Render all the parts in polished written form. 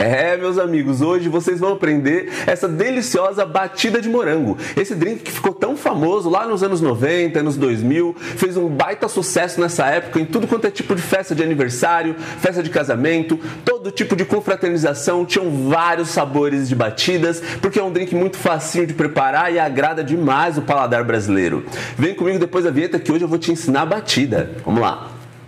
Meus amigos, hoje vocês vão aprender essa deliciosa batida de morango. Esse drink que ficou tão famoso lá nos anos 90, anos 2000, fez um baita sucesso nessa época em tudo quanto é tipo de festa de aniversário, festa de casamento, todo tipo de confraternização, tinham vários sabores de batidas, porque é um drink muito facinho de preparar e agrada demais o paladar brasileiro. Vem comigo depois da vinheta que hoje eu vou te ensinar a batida. Vamos lá!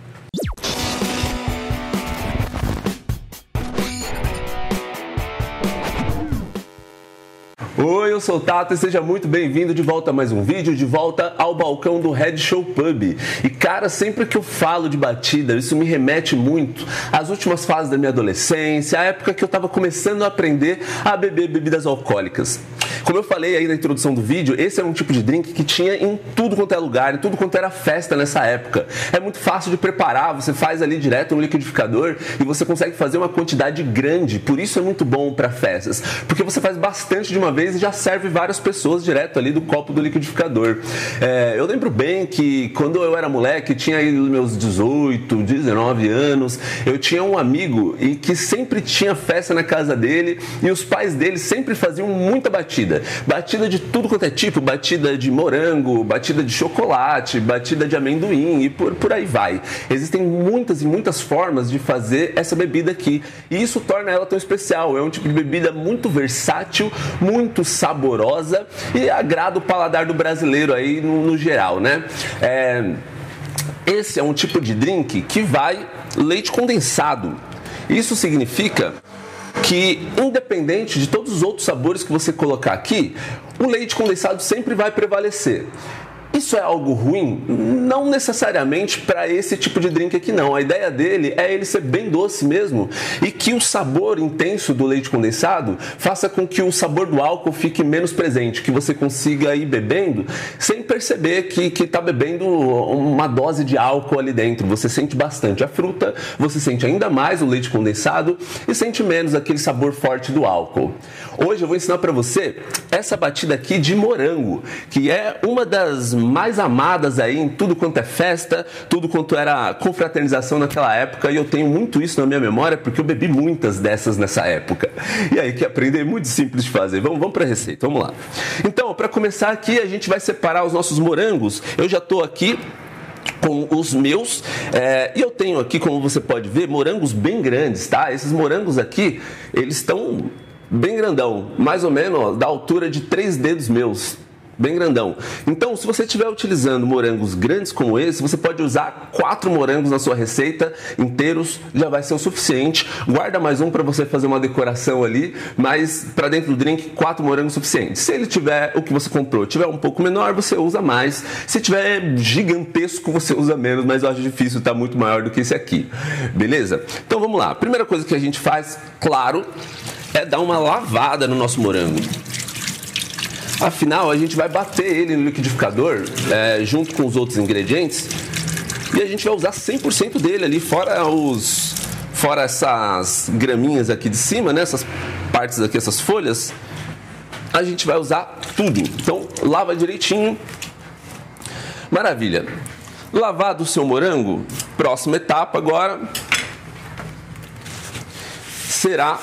Oi, eu sou o Tato e seja muito bem-vindo de volta a mais um vídeo, de volta ao balcão do Red Show Pub. E cara, sempre que eu falo de batida, isso me remete muito às últimas fases da minha adolescência, à época que eu estava começando a aprender a beber bebidas alcoólicas. Como eu falei aí na introdução do vídeo, esse era um tipo de drink que tinha em tudo quanto é lugar, em tudo quanto era festa nessa época. É muito fácil de preparar, você faz ali direto no liquidificador e você consegue fazer uma quantidade grande, por isso é muito bom para festas, porque você faz bastante de uma vez e já serve várias pessoas direto ali do copo do liquidificador. Eu lembro bem que quando eu era moleque, tinha aí meus 18, 19 anos, eu tinha um amigo e que sempre tinha festa na casa dele e os pais dele sempre faziam muita batida. Batida de tudo quanto é tipo, batida de morango, batida de chocolate, batida de amendoim e por aí vai. Existem muitas e muitas formas de fazer essa bebida aqui e isso torna ela tão especial. É um tipo de bebida muito versátil, muito saborosa e agrada o paladar do brasileiro aí no geral, né? Esse é um tipo de drink que vai leite condensado. Isso significa que, independente de todos os outros sabores que você colocar aqui, o leite condensado sempre vai prevalecer. Isso é algo ruim? Não necessariamente para esse tipo de drink aqui não. A ideia dele é ele ser bem doce mesmo e que o sabor intenso do leite condensado faça com que o sabor do álcool fique menos presente, que você consiga ir bebendo sem perceber que está bebendo uma dose de álcool ali dentro. Você sente bastante a fruta, você sente ainda mais o leite condensado e sente menos aquele sabor forte do álcool. Hoje eu vou ensinar para você essa batida aqui de morango, que é uma das mais amadas aí em tudo quanto é festa, tudo quanto era confraternização naquela época, e eu tenho muito isso na minha memória porque eu bebi muitas dessas nessa época. E aí que aprender é muito simples de fazer. Vamos para a receita, vamos lá. Então, para começar aqui, a gente vai separar os nossos morangos. Eu já estou aqui com os meus, e eu tenho aqui, como você pode ver, morangos bem grandes, tá? Esses morangos aqui, eles estão bem grandão, mais ou menos ó, da altura de 3 dedos meus, bem grandão. Então, se você estiver utilizando morangos grandes como esse, você pode usar 4 morangos na sua receita inteiros, já vai ser o suficiente. Guarda mais um para você fazer uma decoração ali, mas para dentro do drink 4 morangos suficientes. Se ele tiver o que você comprou, tiver um pouco menor, você usa mais. Se tiver gigantesco, você usa menos, mas eu acho difícil estar muito maior do que esse aqui. Beleza? Então vamos lá. A primeira coisa que a gente faz, claro, é dar uma lavada no nosso morango. Afinal, a gente vai bater ele no liquidificador junto com os outros ingredientes e a gente vai usar 100% dele ali, fora essas graminhas aqui de cima, né? Essas partes aqui, essas folhas, a gente vai usar tudo. Então, lava direitinho. Maravilha. Lavado o seu morango, próxima etapa agora será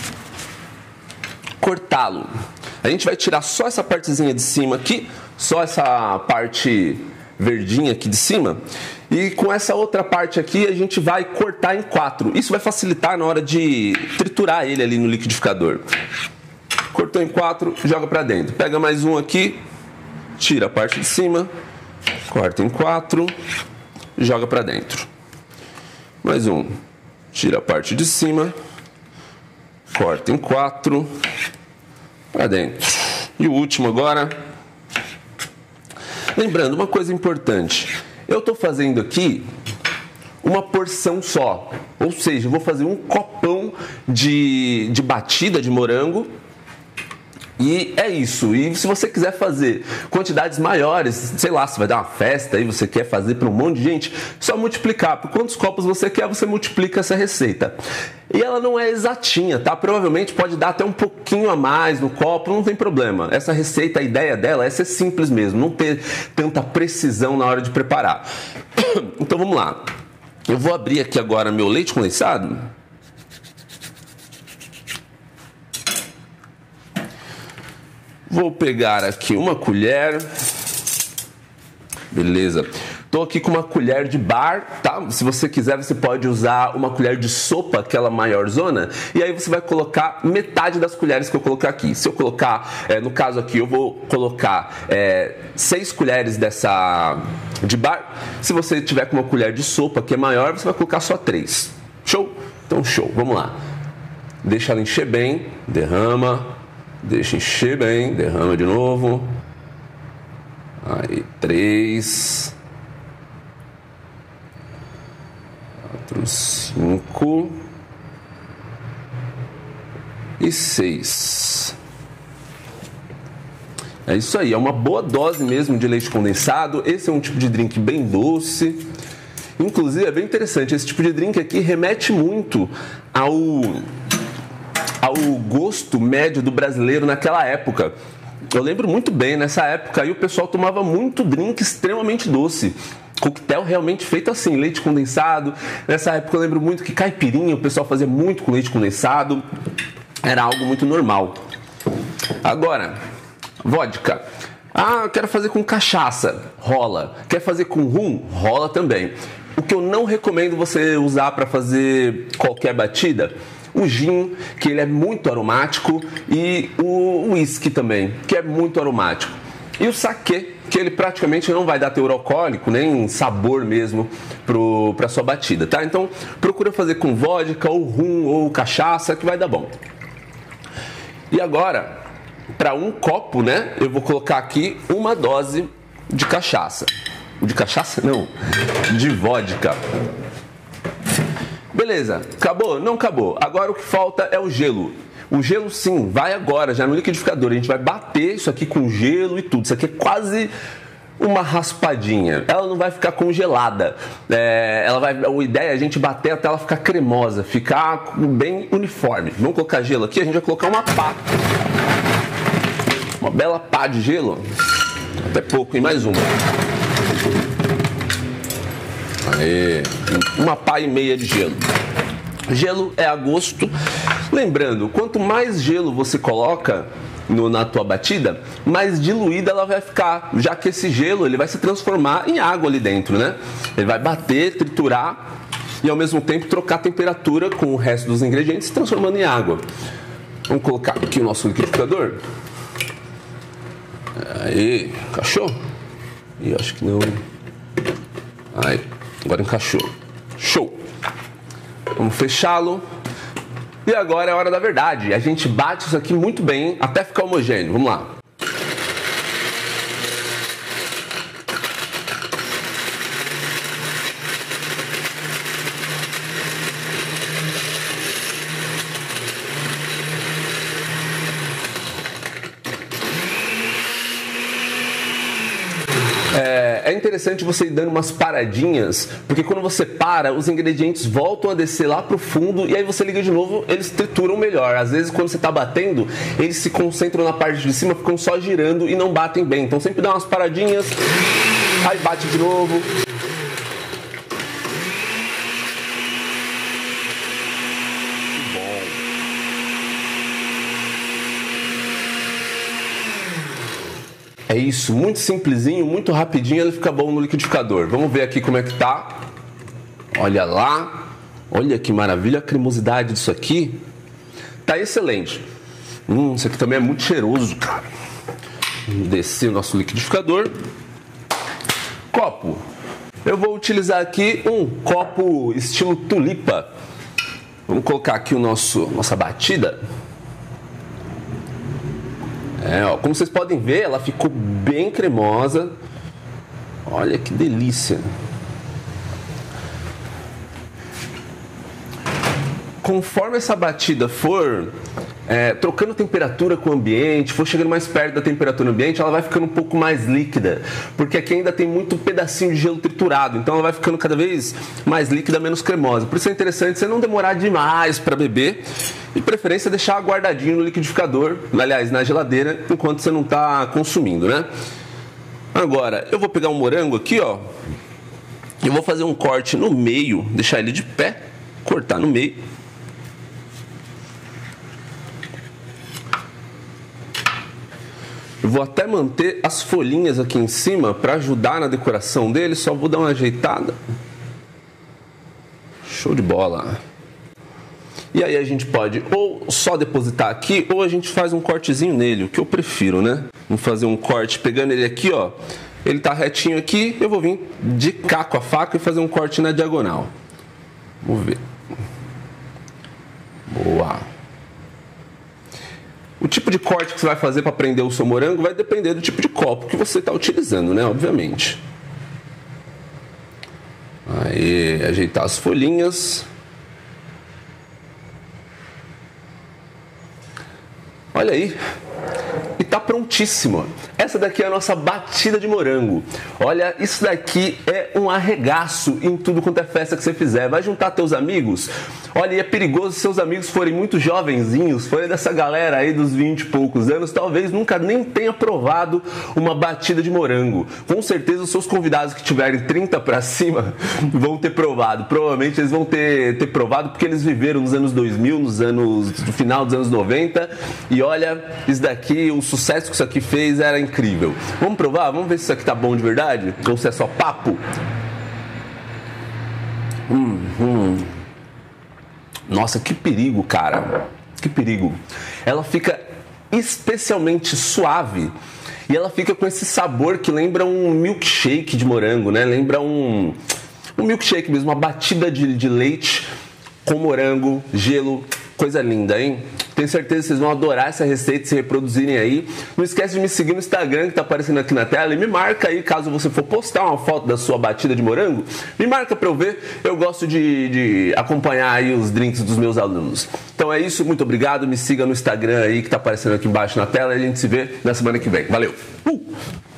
cortá-lo. A gente vai tirar só essa partezinha de cima aqui, só essa parte verdinha aqui de cima, e com essa outra parte aqui a gente vai cortar em 4. Isso vai facilitar na hora de triturar ele ali no liquidificador. Cortou em 4, joga para dentro. Pega mais um aqui, tira a parte de cima, corta em 4, joga para dentro. Mais um, tira a parte de cima, corta em 4, para dentro. E o último agora. Lembrando, uma coisa importante. Eu estou fazendo aqui uma porção só. Ou seja, eu vou fazer um copão de batida de morango. E é isso. E se você quiser fazer quantidades maiores, sei lá, se vai dar uma festa e você quer fazer para um monte de gente, só multiplicar. Por quantos copos você quer, você multiplica essa receita. E ela não é exatinha, tá? Provavelmente pode dar até um pouquinho a mais no copo, não tem problema. Essa receita, a ideia dela é ser simples mesmo, não ter tanta precisão na hora de preparar. Então vamos lá. Eu vou abrir aqui agora meu leite condensado. Vou pegar aqui uma colher. Beleza. Estou aqui com uma colher de bar, tá? Se você quiser, você pode usar uma colher de sopa, aquela maior zona, e aí você vai colocar metade das colheres que eu colocar aqui. Se eu colocar, no caso aqui, eu vou colocar 6 colheres dessa de bar. Se você tiver com uma colher de sopa que é maior, você vai colocar só 3. Show? Então, show. Vamos lá. Deixa ela encher bem, derrama, deixa encher bem, derrama de novo. Aí, 3... 5 e 6. É isso aí, é uma boa dose mesmo de leite condensado. Esse é um tipo de drink bem doce. Inclusive é bem interessante, esse tipo de drink aqui remete muito ao gosto médio do brasileiro naquela época. Eu lembro muito bem, nessa época aí o pessoal tomava muito drink extremamente doce. Coquetel realmente feito assim, leite condensado. Nessa época eu lembro muito que caipirinha o pessoal fazia muito com leite condensado. Era algo muito normal. Agora, vodka. Ah, eu quero fazer com cachaça. Rola. Quer fazer com rum? Rola também. O que eu não recomendo você usar para fazer qualquer batida, o gin, que ele é muito aromático, e o whisky também, que é muito aromático. E o saquê, que ele praticamente não vai dar teor alcoólico, nem sabor mesmo para sua batida, tá? Então, procura fazer com vodka, ou rum, ou cachaça, que vai dar bom. E agora, para um copo, né, eu vou colocar aqui uma dose de cachaça. De cachaça? Não, de vodka. Beleza, acabou? Não acabou. Agora o que falta é o gelo. O gelo sim, vai agora, já no liquidificador. A gente vai bater isso aqui com gelo e tudo. Isso aqui é quase uma raspadinha. Ela não vai ficar congelada. A ideia é a gente bater até ela ficar cremosa, ficar bem uniforme. Vamos colocar gelo aqui, a gente vai colocar uma pá. Uma bela pá de gelo. Até pouco, hein? Mais uma. Aê. Uma pá e meia de gelo. Gelo é a gosto. Lembrando, quanto mais gelo você coloca na tua batida, mais diluída ela vai ficar, já que esse gelo ele vai se transformar em água ali dentro, né? Ele vai bater, triturar e ao mesmo tempo trocar a temperatura com o resto dos ingredientes, se transformando em água. Vamos colocar aqui o nosso liquidificador. Aí, encaixou? Ih, acho que não. Aí, agora encaixou. Show! Vamos fechá-lo. E agora é a hora da verdade. A gente bate isso aqui muito bem até ficar homogêneo. Vamos lá. É interessante você ir dando umas paradinhas, porque quando você para, os ingredientes voltam a descer lá pro fundo e aí você liga de novo, eles trituram melhor. Às vezes quando você tá batendo, eles se concentram na parte de cima, ficam só girando e não batem bem. Então sempre dá umas paradinhas, aí bate de novo. É isso, muito simplesinho, muito rapidinho, ele fica bom no liquidificador. Vamos ver aqui como é que tá. Olha lá. Olha que maravilha a cremosidade disso aqui. Tá excelente. Isso aqui também é muito cheiroso, cara. Vamos descer o nosso liquidificador. Copo. Eu vou utilizar aqui um copo estilo tulipa. Vamos colocar aqui nossa batida. Como vocês podem ver, ela ficou bem cremosa. Olha que delícia. Conforme essa batida for trocando temperatura com o ambiente, for chegando mais perto da temperatura ambiente, ela vai ficando um pouco mais líquida, porque aqui ainda tem muito pedacinho de gelo triturado, então ela vai ficando cada vez mais líquida, menos cremosa. Por isso é interessante você não demorar demais para beber, e preferência deixar guardadinho no liquidificador, aliás, na geladeira, enquanto você não está consumindo, né? Agora, eu vou pegar um morango aqui, ó, e vou fazer um corte no meio, deixar ele de pé, cortar no meio. Eu vou até manter as folhinhas aqui em cima para ajudar na decoração dele, só vou dar uma ajeitada. Show de bola. E aí a gente pode ou só depositar aqui, ou a gente faz um cortezinho nele, o que eu prefiro, né? Vamos fazer um corte pegando ele aqui, ó. Ele tá retinho aqui, eu vou vir de cá com a faca e fazer um corte na diagonal. Vamos ver. Boa. O tipo de corte que você vai fazer para prender o seu morango vai depender do tipo de copo que você está utilizando, né? Obviamente. Aí, ajeitar as folhinhas. Olha aí. E tá prontíssimo. Essa daqui é a nossa batida de morango. Olha, isso daqui é um arregaço em tudo quanto é festa que você fizer. Vai juntar teus amigos. Olha, e é perigoso se seus amigos forem muito jovenzinhos, forem dessa galera aí dos 20 e poucos anos, talvez nunca nem tenha provado uma batida de morango. Com certeza os seus convidados que tiverem 30 para cima vão ter provado. Provavelmente eles vão ter provado porque eles viveram nos anos 2000, no final dos anos 90. E olha, isso daqui, o sucesso que isso aqui fez era incrível. Vamos provar? Vamos ver se isso aqui tá bom de verdade? Ou se é só papo? Nossa, que perigo, cara. Que perigo. Ela fica especialmente suave e ela fica com esse sabor que lembra um milkshake de morango, né? Lembra um milkshake mesmo, uma batida de leite com morango, gelo. Coisa linda, hein? Tenho certeza que vocês vão adorar essa receita, se reproduzirem aí. Não esquece de me seguir no Instagram, que tá aparecendo aqui na tela, e me marca aí, caso você for postar uma foto da sua batida de morango, me marca pra eu ver. Eu gosto de acompanhar aí os drinks dos meus alunos. Então é isso, muito obrigado, me siga no Instagram aí, que tá aparecendo aqui embaixo na tela, e a gente se vê na semana que vem. Valeu!